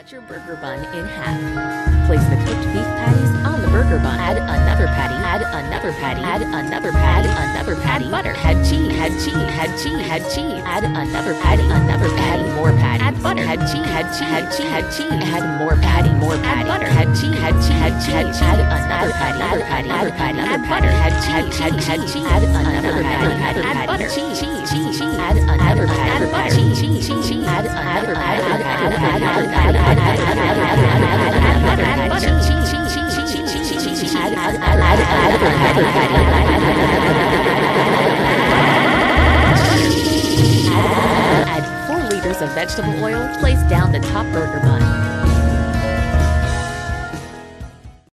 Cut your burger bun in half. Place the cooked beef patties on the burger bun. Add another patty. Add another patty. Add another patty. Add another patty. Add butter. Add cheese. Add cheese. Add cheese. Add cheese. Add another patty. Another patty. Add more patty. Add butter. Add cheese. Add cheese. Add cheese. Add cheese. Add more patty. More patty. Add butter. Add cheese. Add cheese. Add cheese. Add cheese. Add another patty. Another patty. Another patty. Add butter. Add cheese. Add cheese. Add another patty. Add butter. Cheese. Cheese. Cheese. Add another patty. Add butter. Cheese. Cheese. Cheese. Add another patty. Add 4 liters of vegetable oil. Place down the top burger bun.